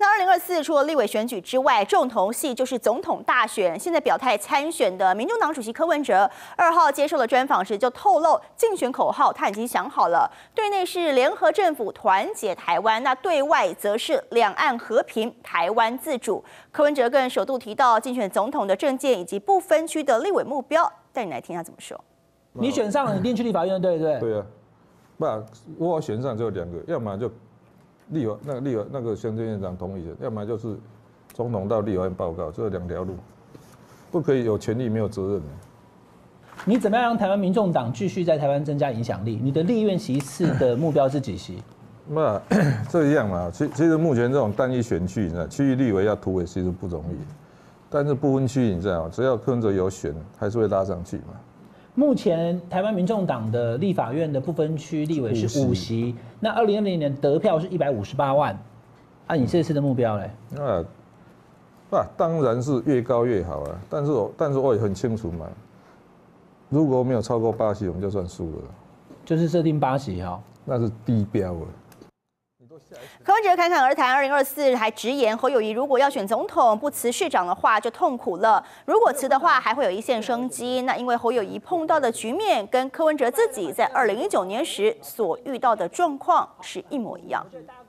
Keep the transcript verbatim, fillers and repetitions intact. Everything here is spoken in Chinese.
那二零二四除了立委选举之外，重头戏就是总统大选。现在表态参选的民众党主席柯文哲，二号接受了专访时就透露，竞选口号他已经想好了，对内是联合政府团结台湾，那对外则是两岸和平、台湾自主。柯文哲更首度提到竞选总统的政见以及不分区的立委目标，带你来听他怎么说。 你选上了，你一定去立法院，对不对？ 对啊，不，我选上就两个，要么就立法那个立法那个行政院长同意的，要么就是总统到立法院报告，这两条路，不可以有权利没有责任的。 你怎么样让台湾民众党继续在台湾增加影响力？你的立院席次的目标是几席？ 那这样嘛，其其实目前这种单一选区，你知道，区域立委要突围其实不容易，但是不分区，你知道，只要柯文哲有选，还是会拉上去嘛。 目前台湾民众党的立法院的不分区立委是五席，那二零二零年得票是一百五十八万，按、啊、你这次的目标嘞？ 那啊，当然是越高越好啊，但是我但是我也很清楚嘛，如果没有超过八席，我们就算输了， 就是设定八席哈， 那是低标了。 柯文哲侃侃而谈，二零二四还直言侯友宜如果要选总统不辞市长的话就痛苦了，如果辞的话还会有一线生机。那因为侯友宜碰到的局面跟柯文哲自己在二零一九年时所遇到的状况是一模一样。